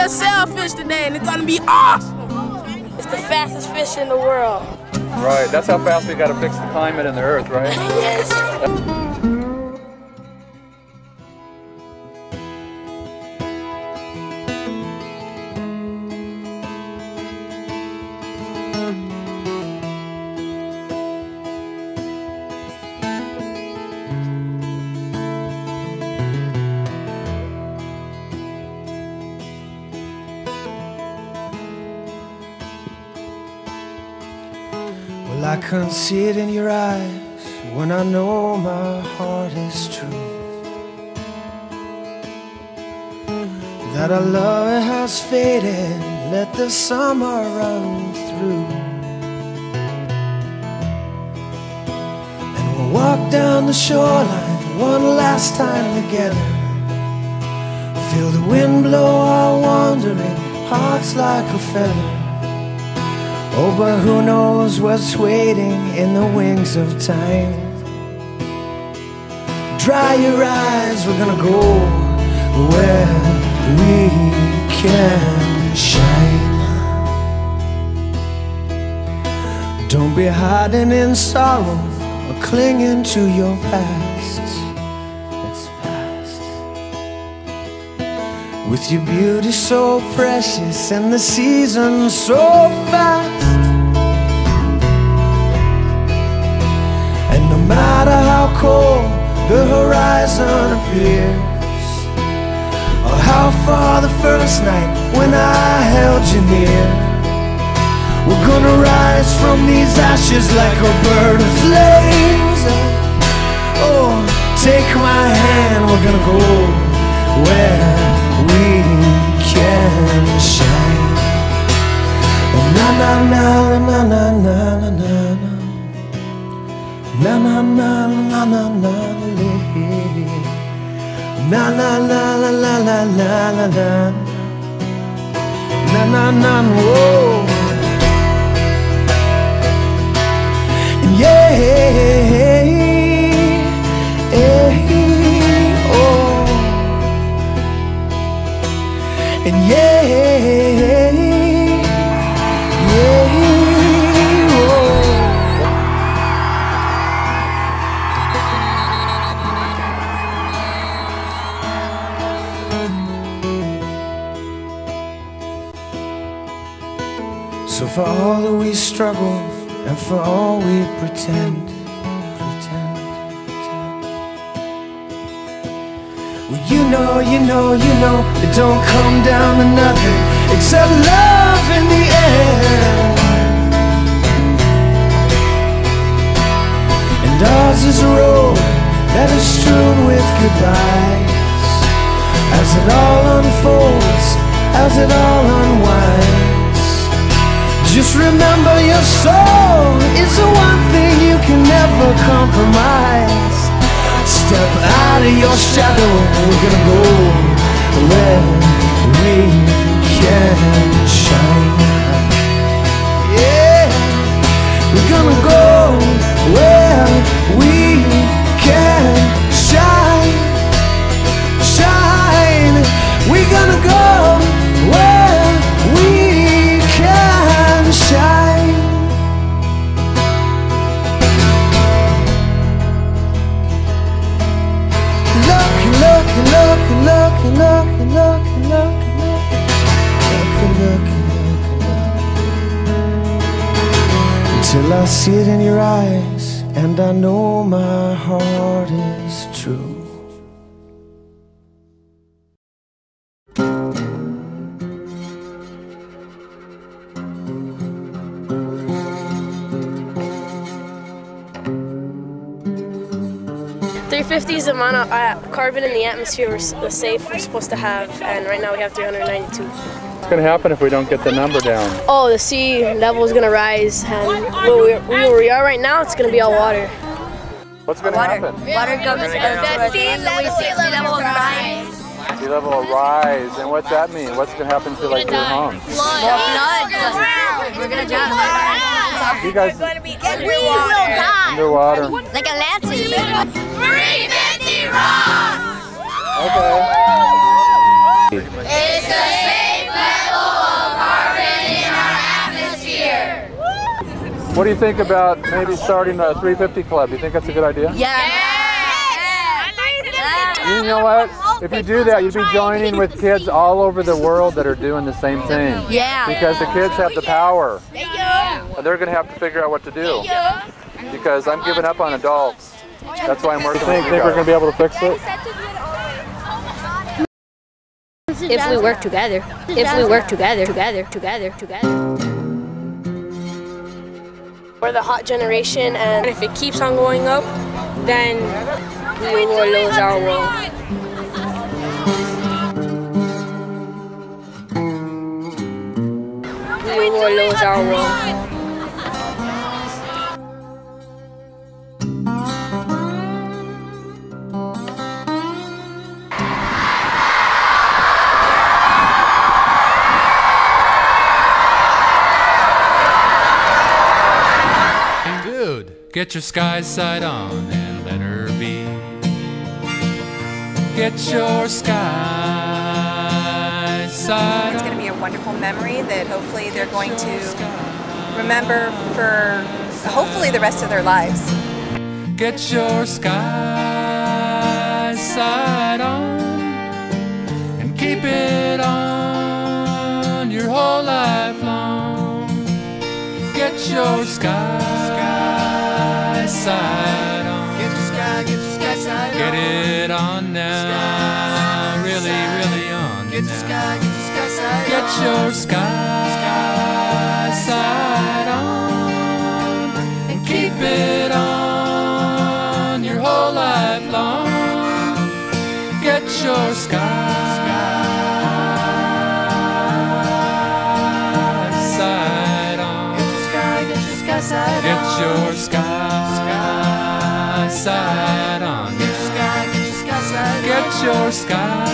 a sailfish today, and it's gonna be awesome. It's the fastest fish in the world. Right, that's how fast we gotta fix the climate in the earth, right? Yes. Well, I can see it in your eyes when I know my heart is true, that our love has faded, let the summer run through, and we'll walk down the shoreline one last time together, feel the wind blow our wandering hearts like a feather. Oh, but who knows what's waiting in the wings of time. Dry your eyes, we're gonna go where we can shine. Don't be hiding in sorrow or clinging to your past. It's past. With your beauty so precious and the seasons so fast. And no matter how cold the horizon appears, or how far the first night when I held you near, we're gonna rise from these ashes like a bird of flames. Oh, take my hand, we're gonna go where we can shine. Na na na na na na na na na na na na na na na na na la la la la la la la na na na whoa. Yeah, oh, and yeah, so for all that we struggle and for all we pretend, well, you know, it don't come down to nothing except love in the end. And ours is a road that is strewn with goodbyes, as it all unfolds, as it all unwinds. Just remember your soul is the one thing you can never compromise. Step out of your shadow, we're gonna go where we can shine. Yeah, we're gonna go where we can shine. Shine, we're gonna go where we can shine. Look, look, look, look, look, look, look, look, until I see it in your eyes and I know my heart is true. .350 is the amount of carbon in the atmosphere we're safe we're supposed to have, and right now we have 392. What's going to happen if we don't get the number down? Oh, the sea level is going to rise, and where we are right now, it's going to be all water. What's going to happen? Water comes to the sea level will rise. Sea level will rise, and what's that mean? What's going to happen to like your home? We're going to drown. You guys We're going to be underwater. Underwater. Like Atlantis. 350 rocks! Okay. It's a safe What do you think about maybe starting a 350 club? Do you think that's a good idea? Yeah. You know what? If you do that, you'd be joining with kids all over the world that are doing the same thing. Yeah. Because the kids have the power. And they're going to have to figure out what to do. Because I'm giving up on adults. That's why I'm working with you guys. Think we're going to be able to fix it? If we work together. If we work together. We're the hot generation, and if it keeps on going up, then we will lose our world. We will lose our world. Get your sky side on and let her be. Get your sky side. It's going to be a wonderful memory that hopefully they're going to remember for hopefully the rest of their lives. Get your sky side on and keep it on your whole life long. Get your sky side on. Get your sky side on. Get it on now. Really, really on. Get your sky side on. Get your sky side on and keep it on your whole life long. Get your sky side on. Get your sky side on. Get your sky side on. Get your sky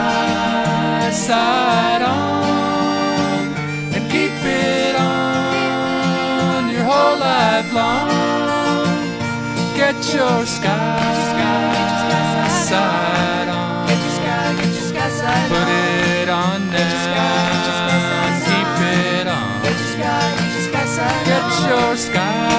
side on and keep it on your whole life long. Get your sky side on. Put it on now. Keep it on. Get your sky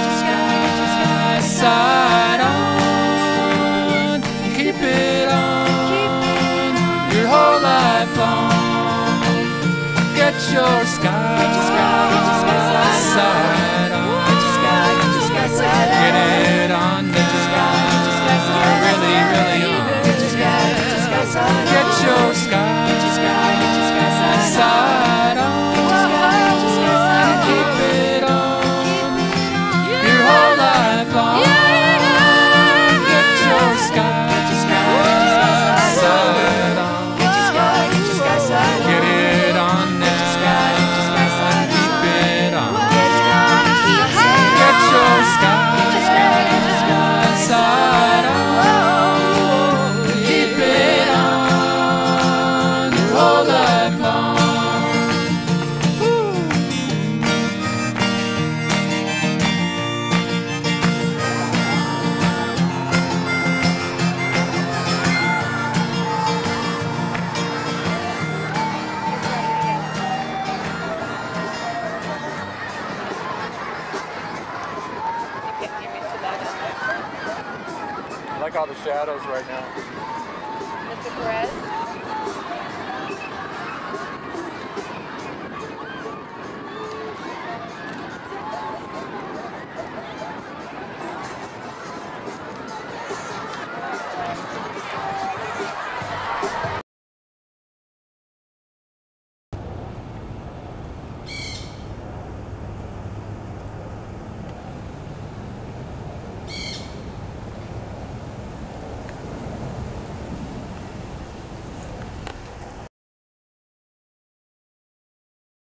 side on. Keep it on your whole life long. Get your sky side on. Get it on now. Really, really on. Get your sky side on. Keep it on your whole life long. Get your sky side on. Get it on now. Keep it on. Get your sky side on. Keep it on your whole life long. I like all the shadows right now. Mr. Perez?